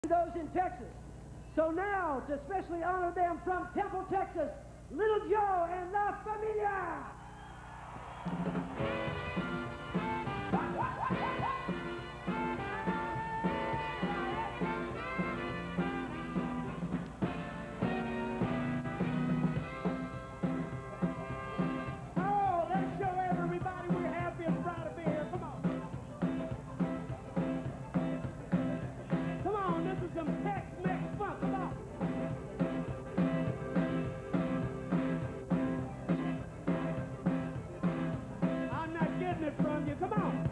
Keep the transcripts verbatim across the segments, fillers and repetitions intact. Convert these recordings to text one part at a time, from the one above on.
those in Texas. So now, to especially honor them from Temple, Texas, Little Joe and La Familia. Oh, let's show everybody we're happy and proud to be here. Come on. Come on, this is some Tex-Mex fun. Come on. I'm not getting it from you. Come on.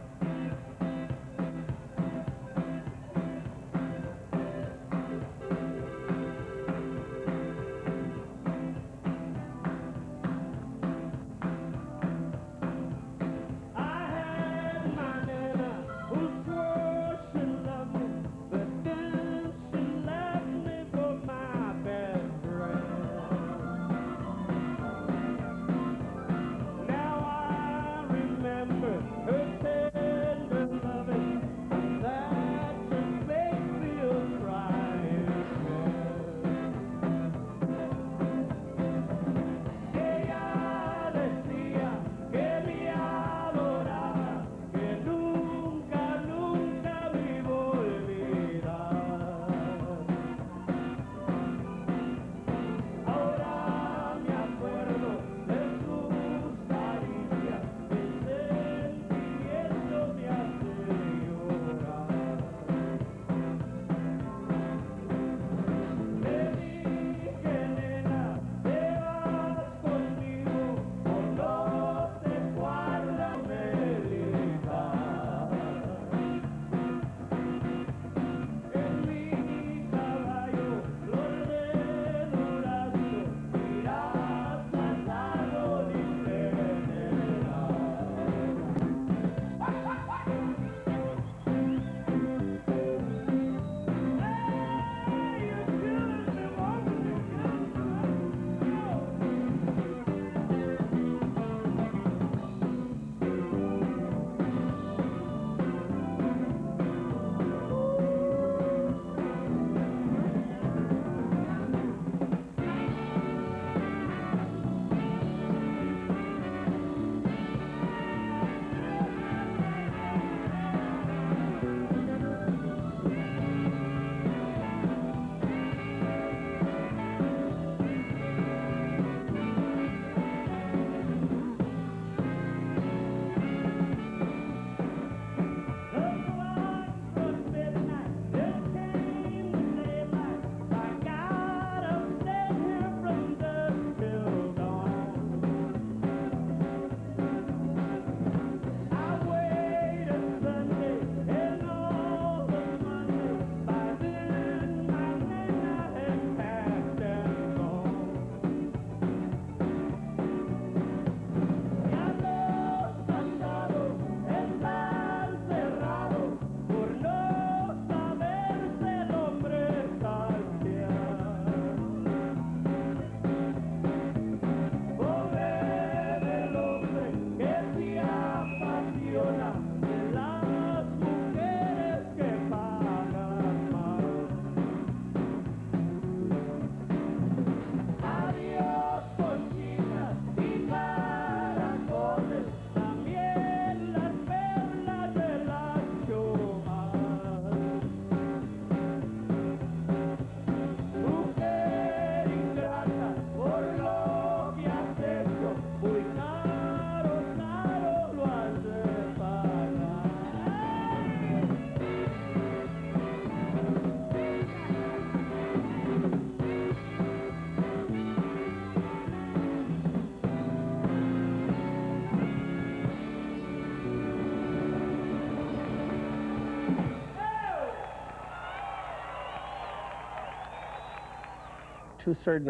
Two-thirds